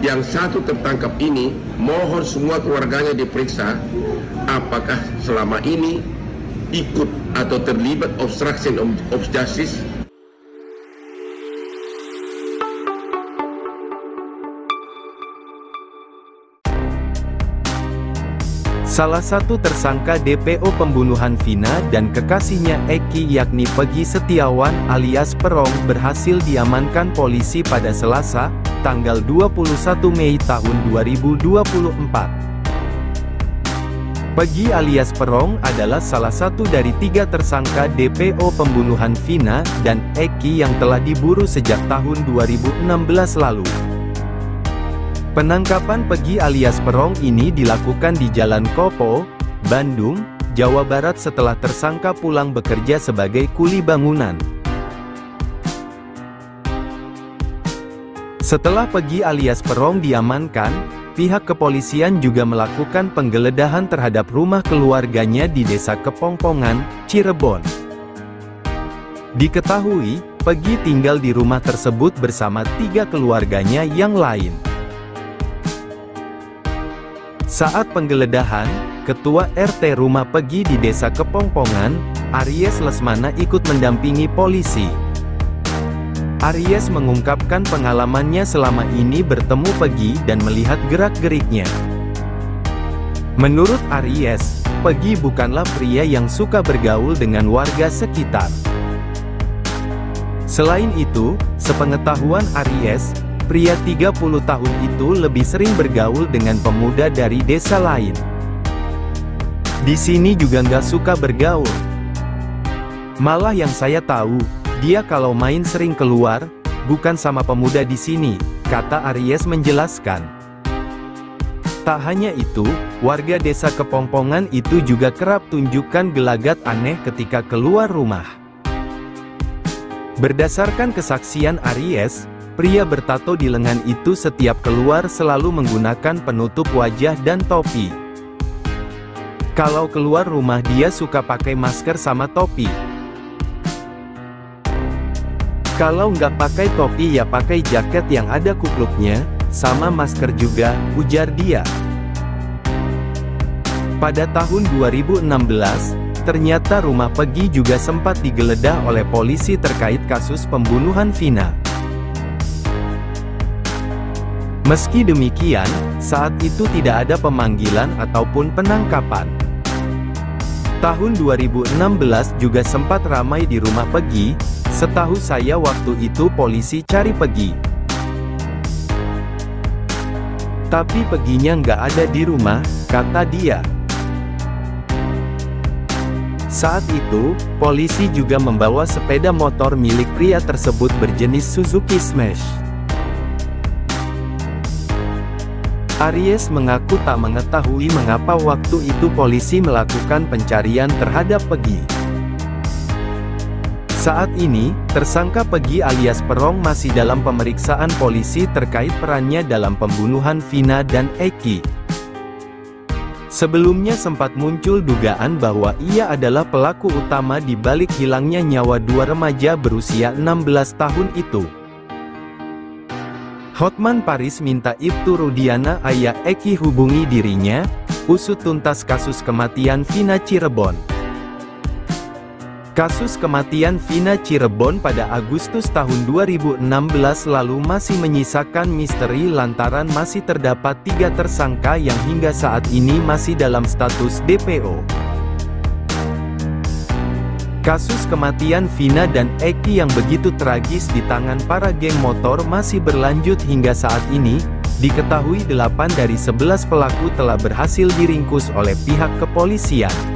Yang satu tertangkap ini, mohon semua keluarganya diperiksa apakah selama ini ikut atau terlibat obstruction of justice. Salah satu tersangka DPO pembunuhan Vina dan kekasihnya Eki yakni Peggy Setiawan alias Perong berhasil diamankan polisi pada Selasa, tanggal 21 Mei tahun 2024. Peggy alias Perong adalah salah satu dari 3 tersangka DPO pembunuhan Vina dan Eki yang telah diburu sejak tahun 2016 lalu. Penangkapan Peggy alias Perong ini dilakukan di Jalan Kopo, Bandung, Jawa Barat setelah tersangka pulang bekerja sebagai kuli bangunan. Setelah Peggy alias Perong diamankan, pihak kepolisian juga melakukan penggeledahan terhadap rumah keluarganya di Desa Kepongpongan, Cirebon. Diketahui, Peggy tinggal di rumah tersebut bersama 3 keluarganya yang lain. Saat penggeledahan, Ketua RT rumah Peggy di Desa Kepongpongan, Aries Lesmana ikut mendampingi polisi. Aries mengungkapkan pengalamannya selama ini bertemu Peggy dan melihat gerak-geriknya. Menurut Aries, Peggy bukanlah pria yang suka bergaul dengan warga sekitar. Selain itu, sepengetahuan Aries, pria 30 tahun itu lebih sering bergaul dengan pemuda dari desa lain. Di sini juga nggak suka bergaul. Malah yang saya tahu, dia kalau main sering keluar, bukan sama pemuda di sini, kata Aries menjelaskan. Tak hanya itu, warga desa Kepongpongan itu juga kerap tunjukkan gelagat aneh ketika keluar rumah. Berdasarkan kesaksian Aries, pria bertato di lengan itu setiap keluar selalu menggunakan penutup wajah dan topi. Kalau keluar rumah dia suka pakai masker sama topi. Kalau nggak pakai topi ya pakai jaket yang ada kupluknya, sama masker juga, ujar dia. Pada tahun 2016, ternyata rumah Peggy juga sempat digeledah oleh polisi terkait kasus pembunuhan Vina. Meski demikian, saat itu tidak ada pemanggilan ataupun penangkapan. Tahun 2016 juga sempat ramai di rumah Peggy. Setahu saya waktu itu polisi cari Peggy. Tapi Peggy-nya nggak ada di rumah, kata dia. Saat itu, polisi juga membawa sepeda motor milik pria tersebut berjenis Suzuki Smash. Aries mengaku tak mengetahui mengapa waktu itu polisi melakukan pencarian terhadap Peggy. Saat ini, tersangka Peggy alias Perong masih dalam pemeriksaan polisi terkait perannya dalam pembunuhan Vina dan Eki. Sebelumnya sempat muncul dugaan bahwa ia adalah pelaku utama di balik hilangnya nyawa 2 remaja berusia 16 tahun itu. Hotman Paris minta Ibtu Rudiana ayah Eki hubungi dirinya, usut tuntas kasus kematian Vina Cirebon. Kasus kematian Vina Cirebon pada Agustus tahun 2016 lalu masih menyisakan misteri lantaran masih terdapat 3 tersangka yang hingga saat ini masih dalam status DPO. Kasus kematian Vina dan Eki yang begitu tragis di tangan para geng motor masih berlanjut hingga saat ini. Diketahui 8 dari 11 pelaku telah berhasil diringkus oleh pihak kepolisian.